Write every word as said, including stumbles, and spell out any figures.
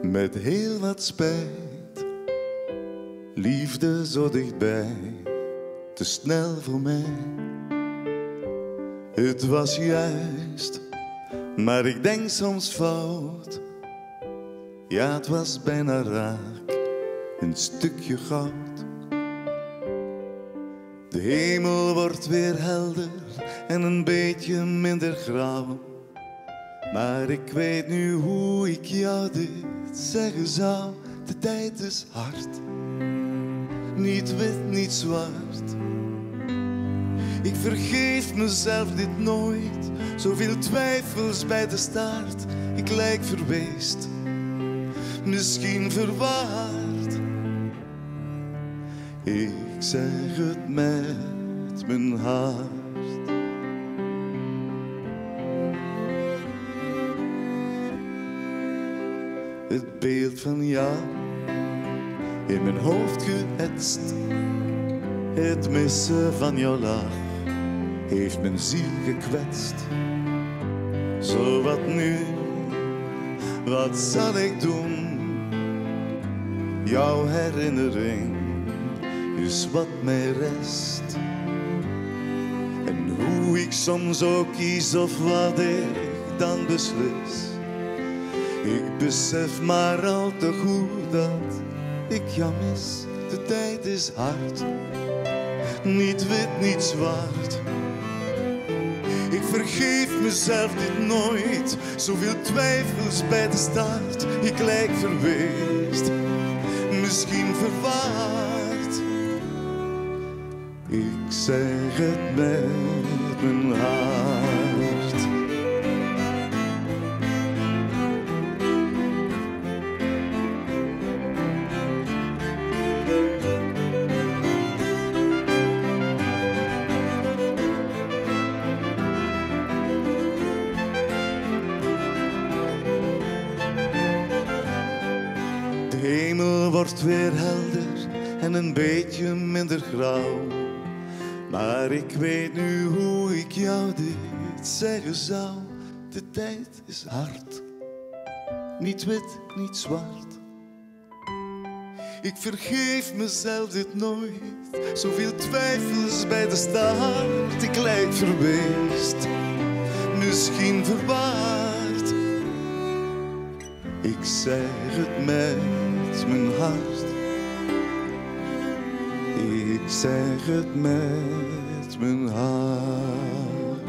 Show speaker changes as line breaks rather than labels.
met heel wat spijt. Liefde zo dichtbij, te snel voor mij. Het was juist, maar ik denk soms fout. Ja, het was bijna raak, een stukje goud. De hemel wordt weer helder en een beetje minder grauw. Maar ik weet nu hoe ik jou dit zeggen zou. De tijd is hard, niet wit, niet zwart. Ik vergeef mezelf dit nooit, zoveel twijfels bij de start. Ik lijk verweest, misschien verwaard. Ik zeg het met mijn hart. Het beeld van jou in mijn hoofd geëtst. Het missen van jouw lach heeft mijn ziel gekwetst. Zo wat nu, wat zal ik doen? Jouw herinnering is wat mij rest. En hoe ik soms ook kies of wat ik dan beslis. Ik besef maar al te goed dat ik jou mis. De tijd is hard, niet wit, niet zwart. Ik vergeef mezelf dit nooit, zoveel twijfels bij de start. Ik lijk verweest, misschien verwaard. Ik zeg het met mijn hart. De hemel wordt weer helder en een beetje minder grauw. Maar ik weet nu hoe ik jou dit zeggen zou. De tijd is hard, niet wit, niet zwart. Ik vergeef mezelf dit nooit, zoveel twijfels bij de start. Ik lijk verweest, misschien verwaard. Ik zeg het met mijn hart. Ik zeg het met mijn hart.